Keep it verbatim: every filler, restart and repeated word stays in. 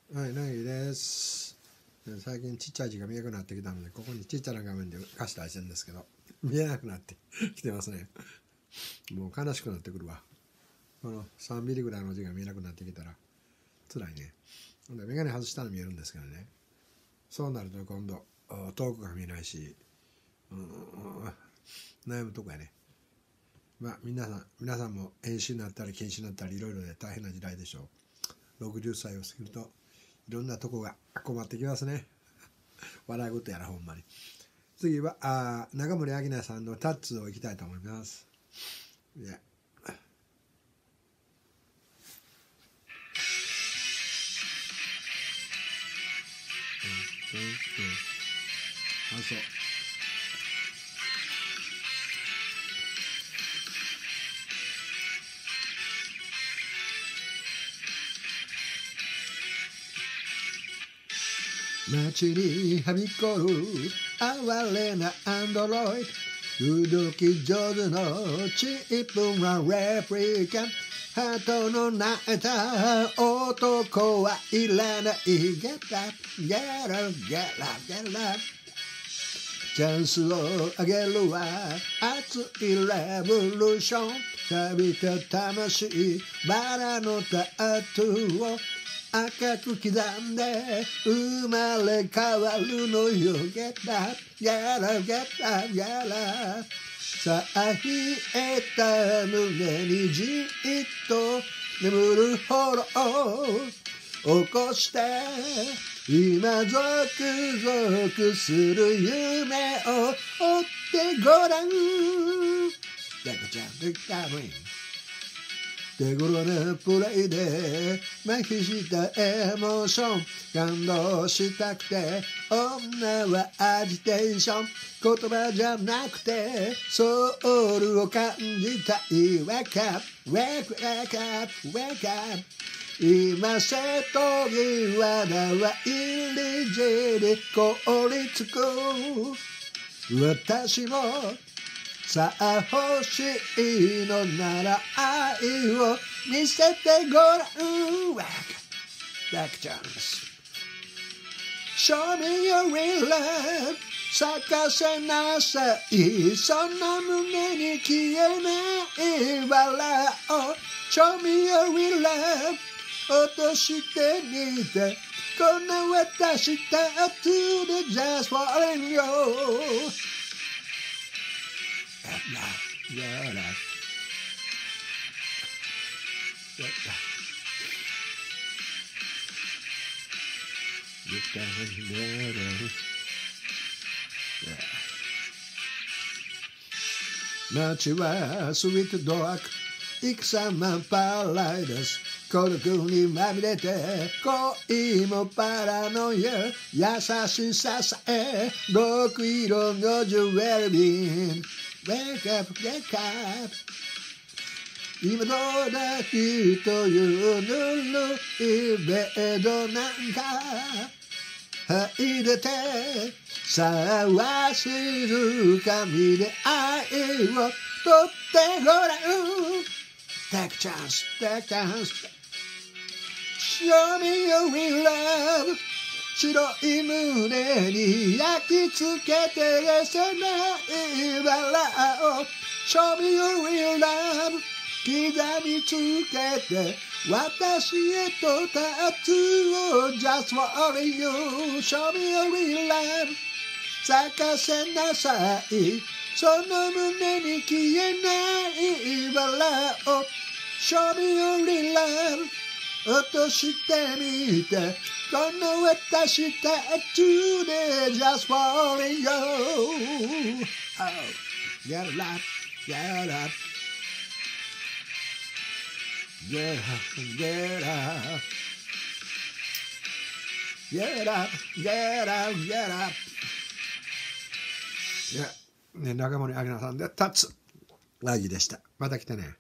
はい、なぎです。最近ちっちゃい字が見えなくなってきたので、ここにちっちゃな画面で歌詞出してるんですけど、見えなくなってきてますね。もう悲しくなってくるわ。このさんミリぐらいの字が見えなくなってきたら、辛いね。ほんで、眼鏡外したら見えるんですけどね。そうなると今度、遠くが見えないし、うん、悩むとこやね。まあ、皆さん、皆さんも遠視になったり近視になったりいろいろで大変な時代でしょう。ろくじゅっさいを過ぎると、いろんなとこが困ってきますね。笑い事やらほんまに。次はあ中森明菜さんのタッツをいきたいと思います。いや。うんうんうん。あ、そう。街にはびこる哀れなアンドロイド、動き上手のチープなレプリカ、鳩の鳴いた男はいらない。 Get up, get up, get up, get up、 チャンスをあげるわ、熱いレボリューション、錆びた魂、バラのタトゥーを赤く刻んで生まれ変わるのよ。 Get up, get up, get up, get up、 さあ冷えた胸にじっと眠るほど起こして、今ゾクゾクする夢を追ってごらん。デコちゃんデカブリン、手頃なプレイで麻痺したエモーション、感動したくて女はアジテーション、言葉じゃなくてソウルを感じたい。 Wake up, wake, wake up, wake up、 今瀬戸際だわ、入り地で凍りつく私もさあ欲しいのなら愛を見せてごらん。ワクチャンス Show me your real love、 咲かせなさい、そんな胸に消えないバラを。 Show me your real love、 落としてみて、こんな私タトゥーで Just falling you。やらやら街はスイートドラッグ、戦マンパライダス、孤独にまみれて恋もパラノイア、優しささえ極色のジュエルビン。 Wake up, wake up、 今どうだきというぬるいベッドなんか入れて、さあ静かみで愛を取ってごらん。 Take chance, take chance、 Show me your real love、 白い胸に焼き付けてせないバラを。 Show me your real love、 刻みつけて私へとタトゥーを Just for you。 Show me your real love、 咲かせなさい、その胸に消えないバラを。 Show me your real love、 落としてみて、この私タトゥーで Just for you。 Oh, get up, get up, get up, get up, get up, get up, get up。 いや、ね、中森明菜さんでタッツラギでした。また来てね。